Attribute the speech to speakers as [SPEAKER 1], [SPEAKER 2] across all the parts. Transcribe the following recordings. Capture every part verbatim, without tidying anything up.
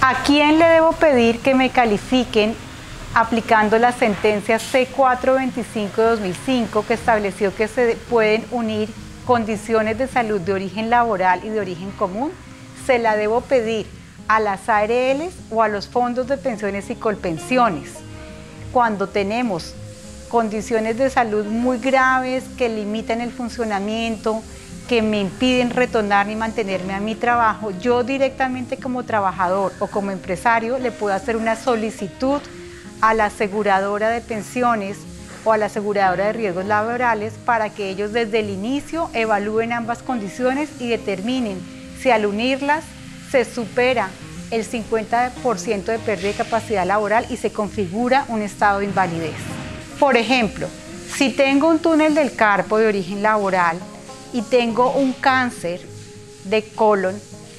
[SPEAKER 1] ¿A quién le debo pedir que me califiquen aplicando la sentencia C cuatrocientos veinticinco de dos mil cinco, que estableció que se pueden unir condiciones de salud de origen laboral y de origen común? Se la debo pedir a las A R Ls o a los fondos de pensiones y colpensiones. Cuando tenemos condiciones de salud muy graves que limitan el funcionamiento, que me impiden retornar ni mantenerme a mi trabajo, yo directamente como trabajador o como empresario le puedo hacer una solicitud a la aseguradora de pensiones o a la aseguradora de riesgos laborales para que ellos desde el inicio evalúen ambas condiciones y determinen si al unirlas se supera el cincuenta por ciento de pérdida de capacidad laboral y se configura un estado de invalidez. Por ejemplo, si tengo un túnel del carpo de origen laboral y tengo un cáncer de colon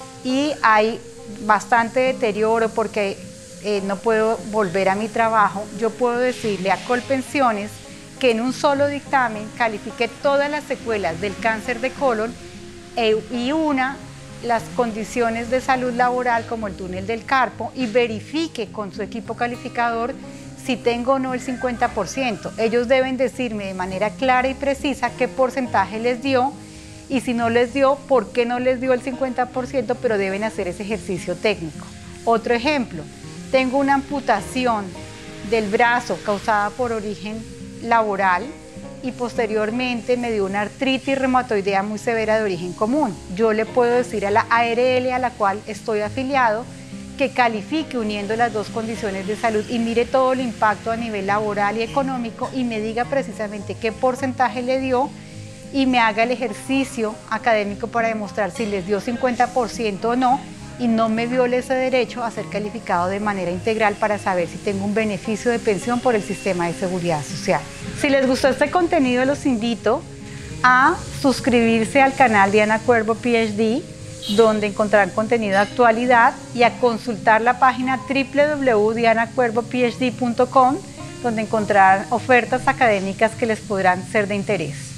[SPEAKER 1] y hay bastante deterioro porque eh, no puedo volver a mi trabajo, yo puedo decirle a Colpensiones que en un solo dictamen califique todas las secuelas del cáncer de colon e, y una las condiciones de salud laboral como el túnel del carpo y verifique con su equipo calificador si tengo o no el cincuenta por ciento. Ellos deben decirme de manera clara y precisa qué porcentaje les dio y si no les dio, por qué no les dio el cincuenta por ciento, pero deben hacer ese ejercicio técnico. Otro ejemplo, tengo una amputación del brazo causada por origen laboral y posteriormente me dio una artritis reumatoidea muy severa de origen común. Yo le puedo decir a la A R L a la cual estoy afiliado que califique uniendo las dos condiciones de salud y mire todo el impacto a nivel laboral y económico y me diga precisamente qué porcentaje le dio y me haga el ejercicio académico para demostrar si les dio cincuenta por ciento o no y no me viole ese derecho a ser calificado de manera integral para saber si tengo un beneficio de pensión por el sistema de seguridad social. Si les gustó este contenido, los invito a suscribirse al canal Diana Cuervo P H D, donde encontrarán contenido de actualidad, y a consultar la página w w w punto diana cuervo p h d punto com, donde encontrarán ofertas académicas que les podrán ser de interés.